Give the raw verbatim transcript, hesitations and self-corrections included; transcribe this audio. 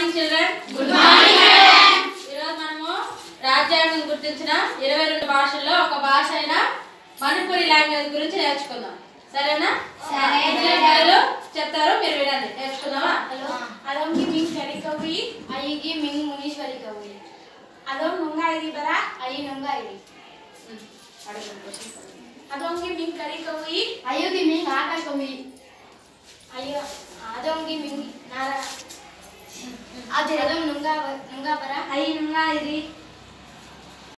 Morning children. Good morning madam. ఈరోజు మనము రాజ్యాంగం గుర్తించిన ఇరవై రెండు భాషల్లో ఒక భాష అయిన మణిపురి లాంగ్వేజ్ గురించి నేర్చుకుందాం. సరేనా? సరే. చెప్తారు, మీరు వినండి. నేర్చుకుందామా? అదొంగి మింగ్ కరి కవి అయ్యికి మింగ్ మునీశ్వరి కవి అదో నుంగా ఇది బరా అయ్యి నుంగా ఇది అదొంగి మింగ్ కరి కవి అయ్యుకి మింగ్ ఆక కవి అయ్యో అదొంగి మింగ్ నారా అదే అదొం నుంగా నుంగా బరా అయి నుంగా ఇది